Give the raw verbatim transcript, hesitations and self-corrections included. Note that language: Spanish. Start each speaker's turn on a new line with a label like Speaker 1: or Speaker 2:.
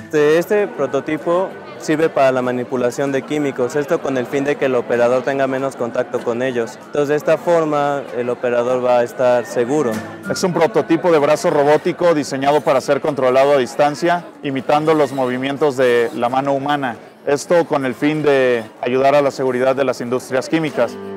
Speaker 1: Este, este prototipo sirve para la manipulación de químicos, esto con el fin de que el operador tenga menos contacto con ellos. Entonces, de esta forma, el operador va a estar seguro.
Speaker 2: Es un prototipo de brazo robótico diseñado para ser controlado a distancia, imitando los movimientos de la mano humana. Esto con el fin de ayudar a la seguridad de las industrias químicas.